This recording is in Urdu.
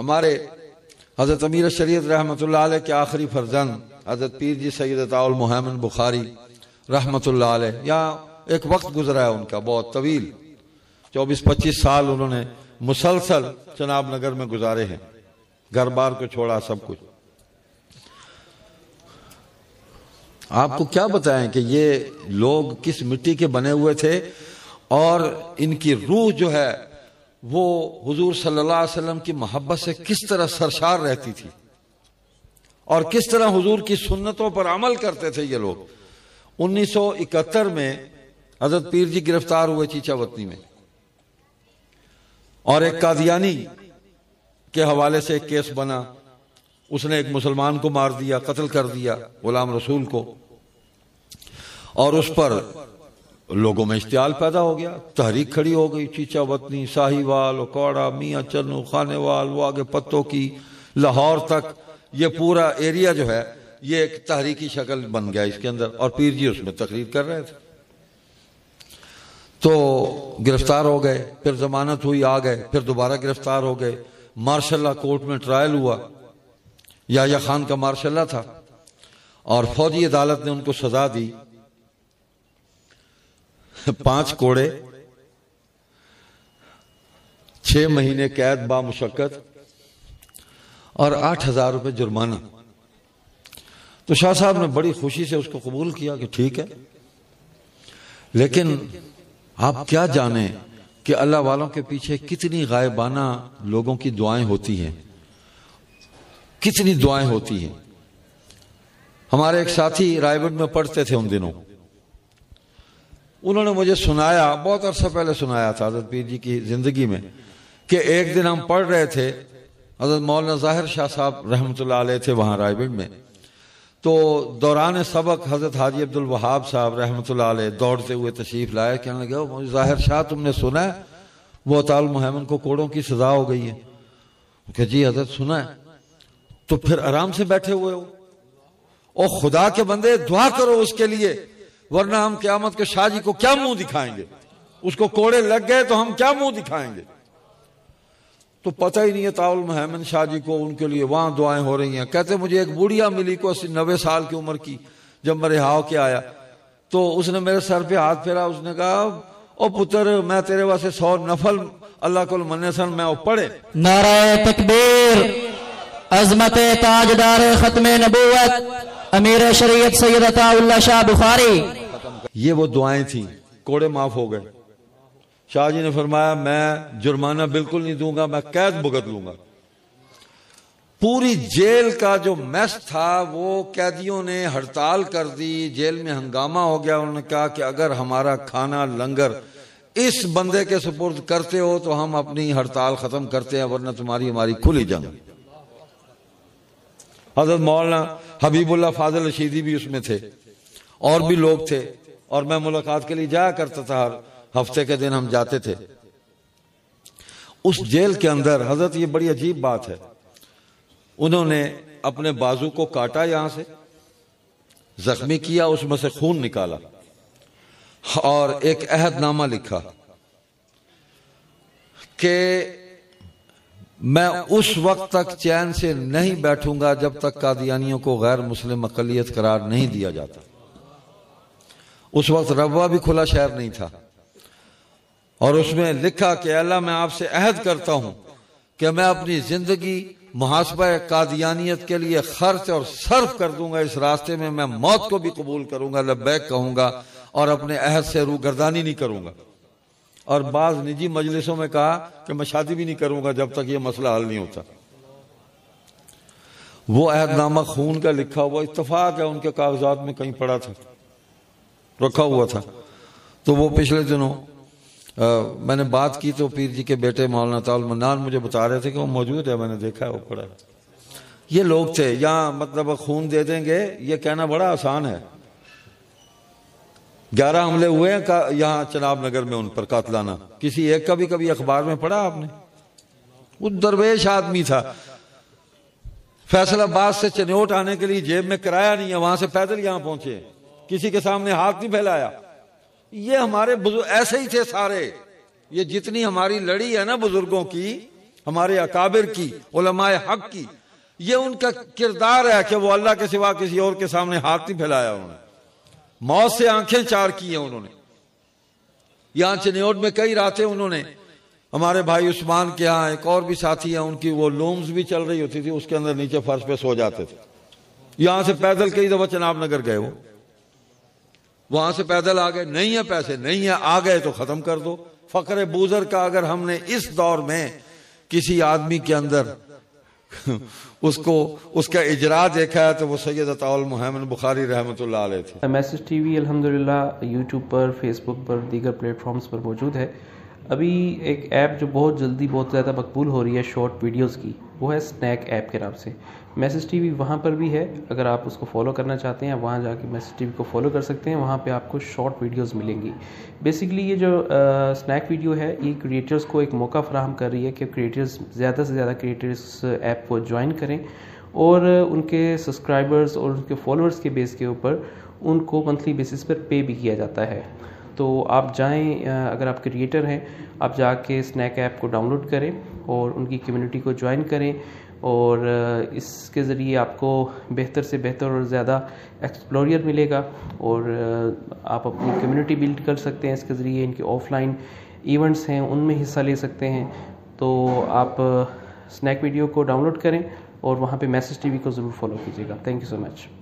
ہمارے حضرت امیر شریعت رحمۃ اللہ علیہ کے آخری فرزند حضرت پیر جی سید عطاء المحمد بخاری رحمۃ اللہ علیہ، یہاں ایک وقت گزرا ہے ان کا بہت طویل، 24-25 سال انہوں نے مسلسل چناب نگر میں گزارے ہیں، گھر بار کو چھوڑا سب کچھ۔ آپ کو کیا بتائیں کہ یہ لوگ کس مٹی کے بنے ہوئے تھے، اور ان کی روح جو ہے وہ حضور صلی اللہ علیہ وسلم کی محبت سے کس طرح سرشار رہتی تھی، اور کس طرح حضور کی سنتوں پر عمل کرتے تھے یہ لوگ۔ 1971 میں حضرت پیر جی گرفتار ہوئے چیچا وطنی میں، اور ایک قادیانی کے حوالے سے ایک کیس بنا، اس نے ایک مسلمان کو مار دیا، قتل کر دیا، غلام رسول کو، اور اس پر لوگوں میں اشتعال پیدا ہو گیا، تحریک کھڑی ہو گئی، چیچا وطنی، ساہی وال، اکوڑا، میاں چنو، خانے وال، وہ آگے پتوں کی، لاہور تک، یہ پورا ایریا جو ہے یہ ایک تحریکی شکل بن گیا اس کے اندر، اور پیر جی اس میں تقریر کر رہے تھے۔ تو گرفتار ہو گئے، پھر ضمانت ہوئی، آ گئے، پھر دوبارہ گرفتار ہو گئے، ماشاء اللہ کورٹ میں ٹرائل ہوا، یحییٰ خان کا ماشاء اللہ تھا، اور فوجی عدالت نے ان کو سزا دی 5 کوڑے، 6 مہینے قید با مشقت، اور 8,000 روپے جرمانہ۔ تو شاہ صاحب نے بڑی خوشی سے اس کو قبول کیا کہ ٹھیک ہے، لیکن آپ کیا جانیں کہ اللہ والوں کے پیچھے کتنی غائبانہ لوگوں کی دعائیں ہوتی ہیں، کتنی دعائیں ہوتی ہیں۔ ہمارے ایک ساتھی رائے گڑھ میں پڑھتے تھے ان دنوں، انہوں نے مجھے سنایا، بہت عرصہ پہلے سنایا تھا حضرت پیر جی کی زندگی میں، کہ ایک دن ہم پڑھ رہے تھے، حضرت مولانا ظاہر شاہ صاحب رحمۃ اللہ علیہ تھے وہاں رائے گڑھ میں، تو دوران سبق حضرت حاجی عبد الوہاب صاحب رحمۃ اللہ علیہ دوڑتے ہوئے تشریف لائے، کہنے لگے ظاہر شاہ تم نے سنا ہے وہ عطاء المحمد کو کوڑوں کہ سزا ہو گئی ہے؟ کہ جی حضرت سنا ہے۔ تو پھر آرام سے بیٹھے ہوئے ہو، او خدا کے بندے دعا کرو اس کے لیے، ورنہ ہم قیامت کے شاہ جی کو کیا منہ دکھائیں گے، اس کو کوڑے لگ گئے تو ہم کیا منہ دکھائیں گے۔ تو پتہ ہی نہیں ہے عطاء المحمد شاہ جی کو، ان کے لیے وہاں دعائیں ہو رہی ہیں۔ کہتے مجھے ایک بوڑھیا ملی کو 80-90 سال کی عمر کی، جب میں رہا ہو کے آیا تو اس نے میرے سر پہ ہاتھ پھیرا، اس نے کہا او پتر میں تیرے واسطے 100 نفل اللہ کو مننے سن میں او پڑھے۔ نعرہ تکبیر، عظمت تاجدار ختم نبوت امیر شریعت سید عطاء اللہ شاہ بخاری۔ یہ وہ دعائیں تھیں، کوڑے معاف ہو گئے۔ شاہ جی نے فرمایا میں جرمانہ بالکل نہیں دوں گا، میں قید بھگت لوں گا۔ پوری جیل کا جو میس تھا وہ قیدیوں نے ہڑتال کر دی، جیل میں ہنگامہ ہو گیا۔ انہوں نے کہا کہ اگر ہمارا کھانا لنگر اس بندے کے سپرد کرتے ہو تو ہم اپنی ہڑتال ختم کرتے ہیں، ورنہ تمہاری ہماری کھلی جنگ۔ حضرت مولانا حبیب اللہ فاضل رشیدی بھی اس میں تھے، اور بھی لوگ تھے، اور میں ملاقات کے لیے جایا کرتا تھا، ہر ہفتے کے دن ہم جاتے تھے۔ اس جیل کے اندر حضرت یہ بڑی عجیب بات ہے، انہوں نے اپنے بازو کو کاٹا، یہاں سے زخمی کیا، اس میں سے خون نکالا، اور ایک عہد نامہ لکھا کہ میں اس وقت تک چین سے نہیں بیٹھوں گا جب تک قادیانیوں کو غیر مسلم اقلیت قرار نہیں دیا جاتا۔ اس وقت ربوہ بھی کھلا شہر نہیں تھا، اور اس میں لکھا کہ اللہ میں آپ سے عہد کرتا ہوں کہ میں اپنی زندگی محاسبہ قادیانیت کے لیے خرچ اور صرف کر دوں گا، اس راستے میں میں موت کو بھی قبول کروں گا، لبیک کہوں گا، اور اپنے عہد سے روگردانی نہیں کروں گا۔ اور بعض نجی مجلسوں میں کہا کہ میں شادی بھی نہیں کروں گا جب تک یہ مسئلہ حل نہیں ہوتا۔ وہ عہد نامہ خون کا لکھا ہوا، اتفاق ہے ان کے کاغذات میں کہیں پڑا تھا، رکھا ہوا تھا۔ تو وہ پچھلے دنوں میں نے بات کی تو پیر جی کے بیٹے مولانا عطاء المنان مجھے بتا رہے تھے کہ وہ موجود ہے، میں نے دیکھا ہے وہ پڑا ہے۔ یہ لوگ تھے، یہاں مطلب خون دے دیں گے یہ کہنا بڑا آسان ہے۔ 11 حملے ہوئے ہیں یہاں چناب نگر میں ان پر قاتلانہ، کسی ایک کا بھی کبھی اخبار میں پڑھا آپ نے؟ وہ درویش آدمی تھا، فیصل آباد سے چنوٹ آنے کے لیے جیب میں کرایہ نہیں ہے، وہاں سے پیدل یہاں پہنچے، کسی کے سامنے ہاتھ نہیں پھیلایا۔ یہ ہمارے بزرگ ایسے ہی تھے سارے، یہ جتنی ہماری لڑی ہے نا بزرگوں کی، ہمارے اکابر کی، علماء حق کی، یہ ان کا کردار ہے کہ وہ اللہ کے سوا کسی اور کے سامنے ہاتھ نہیں پھیلایا انہوں نے، موت سے آنکھیں چار کی ہیں انہوں نے. یہاں چنیوٹ میں کئی راتیں انہوں نے، ہمارے بھائی عثمان کے ہاں ایک اور بھی ساتھی ہیں، ان کی وہ لومز بھی چل رہی ہوتی تھی، اس کے اندر نیچے فرش پہ سو جاتے تھے. یہاں سے پیدل کئی دفعہ چناب نگر گئے، وہاں سے پیدل آ گئے، نہیں ہے پیسے، نہیں ہے، آ گئے تو ختم کر دو. فقر بوزر کا اگر ہم نے اس دور میں کسی آدمی کے اندر اس کا اجرا دیکھا ہے تو وہ سید عطا المحمد بخاری رحمۃ اللہ علیہ تھے. میسج ٹی وی الحمدللہ یوٹیوب پر، فیس بک پر، دیگر پلیٹ فارمز پر موجود ہے. ابھی ایک ایپ جو بہت جلدی بہت زیادہ مقبول ہو رہی ہے شارٹ ویڈیوز کی، وہ ہے اسنیک ایپ کے نام سے. میسج ٹی وی وہاں پر بھی ہے، اگر آپ اس کو فالو کرنا چاہتے ہیں وہاں جا کے میسج ٹی وی کو فالو کر سکتے ہیں. وہاں پہ آپ کو شارٹ ویڈیوز ملیں گی. بیسیکلی یہ جو اسنیک ویڈیو ہے یہ کریٹرز کو ایک موقع فراہم کر رہی ہے کہ کریٹرز زیادہ سے زیادہ کریٹرز ایپ کو جوائن کریں اور ان کے سبسکرائبرز اور ان کے فالوورز کے بیس کے اوپر ان کو منتھلی بیسس پر پے بھی کیا جاتا ہے. تو آپ جائیں، اگر آپ کریٹر ہیں آپ جا کے اسنیک ایپ کو ڈاؤن لوڈ کریں اور ان کی کمیونٹی کو جوائن کریں، اور اس کے ذریعے آپ کو بہتر سے بہتر اور زیادہ ایکسپلوریئر ملے گا، اور آپ اپنی کمیونٹی بلڈ کر سکتے ہیں. اس کے ذریعے ان کے آف لائن ایونٹس ہیں ان میں حصہ لے سکتے ہیں. تو آپ اسنیک ویڈیو کو ڈاؤن لوڈ کریں اور وہاں پہ میسج ٹی وی کو ضرور فالو کیجیے گا. Thank you so much.